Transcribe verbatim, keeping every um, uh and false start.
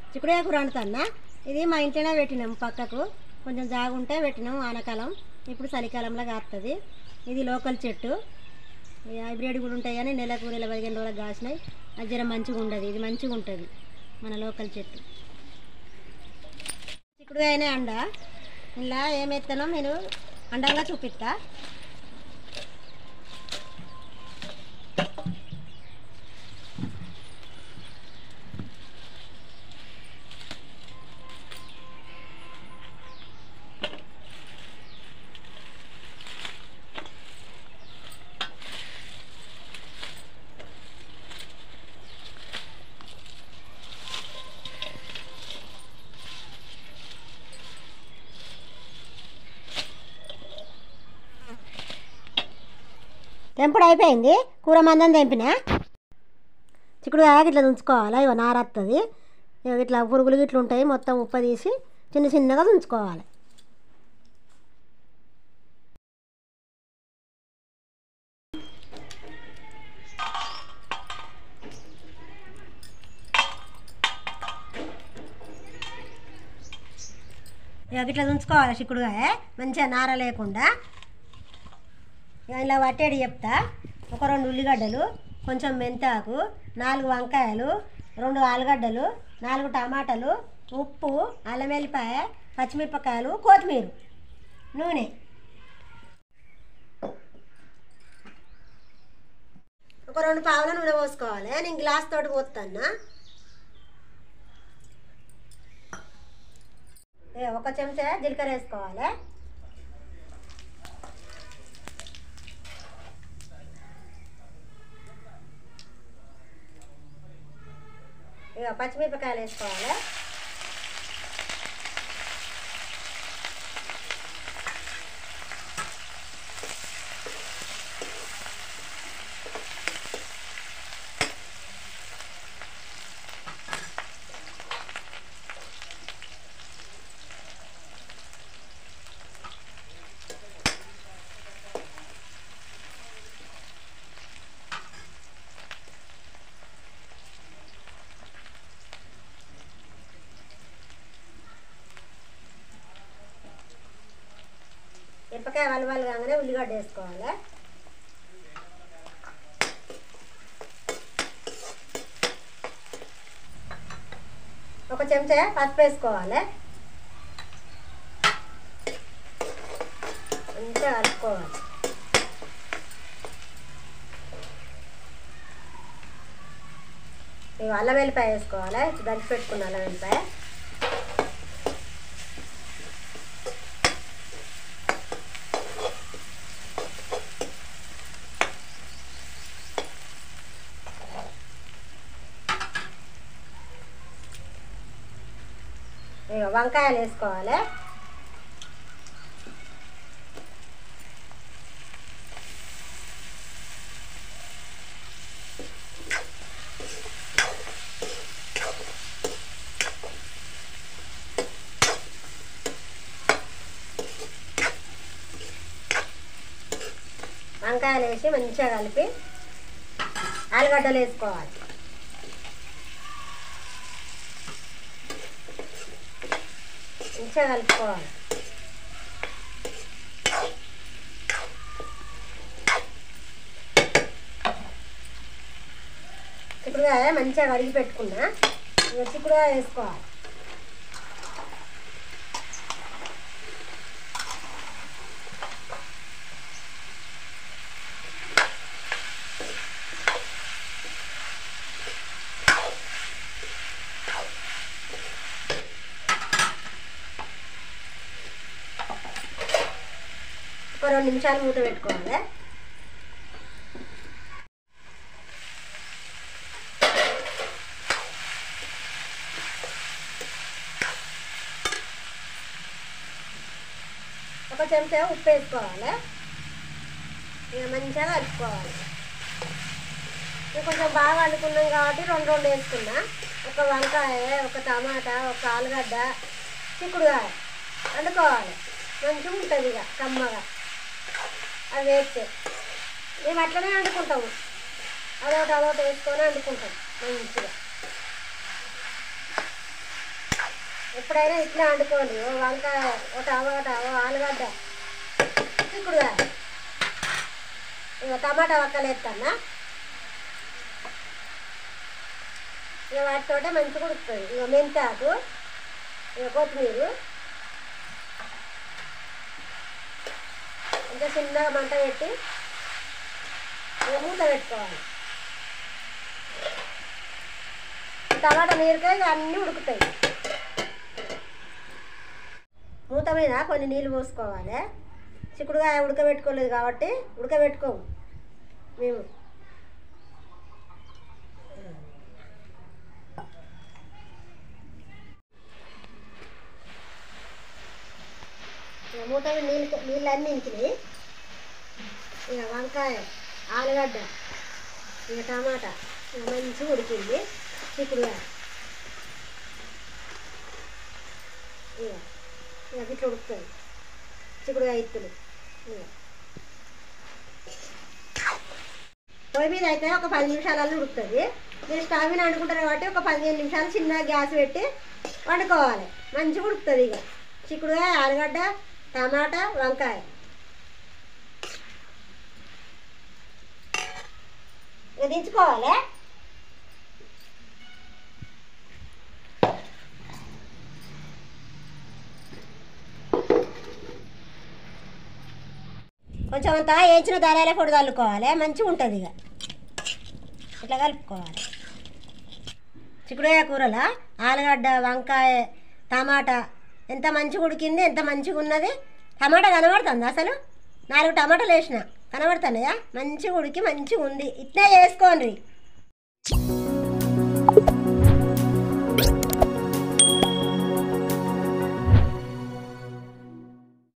చిక్కుడుకాయ కూర వండుతున్నా. ఇది మా ఇంట్లోనే పెట్టినాం, పక్కకు కొంచెం జాగుంటే పెట్టినాం. వానకాలం ఇప్పుడు చలికాలంలో కాస్తుంది. ఇది లోకల్ చెట్టు, హైబ్రిడ్ కూడా ఉంటాయి కానీ నెలకు నెల పదిహేను రోజులకు కాసినాయి. అది జర మంచిగా ఉండదు, ఇది మంచిగా ఉంటుంది మన లోకల్ చెట్టు. చిక్కుడుకాయనే అండ. ఇలా ఏమెత్తానో నేను అండంగా చూపిస్తా. తెంపుడు అయిపోయింది, కూర మందం తెంపినా. చిక్కుడుకాయ ఇట్లా తుంచుకోవాలి, ఇవ నారత్తది. ఇట్లా పురుగులు గిట్లు ఉంటాయి, మొత్తం ఉప్ప తీసి చిన్న చిన్నగా తుంచుకోవాలి. ఇక ఇట్లా తుంచుకోవాలి చిక్కుడుకాయ మంచిగా నార లేకుండా. ఇలా వట్టేడి చెప్తా. ఒక రెండు ఉల్లిగడ్డలు, కొంచెం మెంతాకు, నాలుగు వంకాయలు, రెండు ఆలుగడ్డలు, నాలుగు టమాటాలు, ఉప్పు, అల్లం వెల్లిపాయ, పచ్చిమిరపకాయలు, కొత్తిమీర, నూనె. ఒక రెండు పావుల నూనె పోసుకోవాలి. నేను గ్లాస్ తోటి పోస్తాను. ఒక చెంచా జీలకర్ర వేసుకోవాలి. ఇక పచ్చిమిరపకాయలు వేసుకోవాలి. మిరపకాయ వలవలు కాగానే ఉల్లిగడ్డ వేసుకోవాలి. ఒక చెంచా పసుపు వేసుకోవాలి. మంచిగా కలుపుకోవాలి. ఇవి అల్లం వెల్లిపాయ వేసుకోవాలి. దంచి పెట్టుకున్న అల్లం వెల్లిపాయ. ఇక వంకాయలు వేసుకోవాలి. వంకాయలు వేసి మంచిగా కలిపి ఆలుగడ్డలు వేసుకోవాలి. మంచిగా కలుపుకోవాలి. చిక్కుడుకాయ మంచిగా కడిగి పెట్టుకున్నా. ఇక చిక్కుడుకాయ వేసుకోవాలి. ఒక రెండు నిమిషాలు మూత పెట్టుకోవాలి. ఒక చెంచా ఉప్పు వేసుకోవాలి. ఇక మంచిగా కలుపుకోవాలి. ఇక కొంచెం బాగా వండుకున్నాం కాబట్టి రెండు రెండు వేసుకున్నా. ఒక వంకాయ, ఒక టమాటా, ఒక ఆలుగడ్డ, చిక్కుడుకాయ వండుకోవాలి. మంచిగా ఉంటుంది ఇక కమ్మగా. అది వేస్తే మేము అట్లనే వండుకుంటాము. అదొకటి అదొకటి వేసుకొని వండుకుంటాం మంచిగా. ఎప్పుడైనా ఇట్లా వండుకోండి. ఓ వంకాయ, ఓ టమాటా, ఓ ఆలుగడ్డ, చిక్కుడుగా, ఇక టమాటా వక్కలు వేస్తానా, ఇక వాటితోటే మంచిగా ఉడుకుతుంది. ఇక మెంతాకు, ఇక కొత్తిమీర, ఇంకా చిన్నగా మంట పెట్టి ఇక మూత పెట్టుకోవాలి. టమాటా నీరుకాయ అన్నీ ఉడుకుతాయి. మూత మీద కొన్ని నీళ్ళు పోసుకోవాలి. చిక్కుడుకాయ ఉడకబెట్టుకోలేదు కాబట్టి ఉడకబెట్టుకోము మేము. మూత మీద నీళ్ళు నీళ్ళు అన్నీ ఇంకినాయి. ఇక వంకాయ, ఆలుగడ్డ, ఇక టమాటా ఇక మంచిగా ఉడికింది. చిక్కుడుకాయ ఇక ఇక ఇట్లా ఉడుకుతుంది. చిక్కుడుకాయ ఇత్తులు ఇక పొయ్యి మీద అయితే ఒక పది నిమిషాలలో ఉడుకుతుంది. మీరు స్టవ్ మీద వండుకుంటారు కాబట్టి ఒక పదిహేను నిమిషాలు చిన్న గ్యాస్ పెట్టి వండుకోవాలి. మంచిగా ఉడుకుతుంది. ఇక చిక్కుడుకాయ, ఆలుగడ్డ, టమాటా, వంకాయ ఇక దించుకోవాలి. కొంచెం అంతా వేయించిన ధనియాల పొడి చల్లుకోవాలి. మంచిగా ఉంటుంది. ఇక ఇట్లా కలుపుకోవాలి. చిక్కుడుకాయ కూరలో ఆలుగడ్డ, వంకాయ, టమాటా ఎంత మంచిగా ఉడికింది, ఎంత మంచిగా ఉన్నది. టమాటా కనబడుతుంది అసలు. నాలుగు టమాటాలు వేసిన కనబడుతున్నాయా? మంచిగా ఉడికి మంచిగా ఉంది. ఇట్లా వేసుకోండి.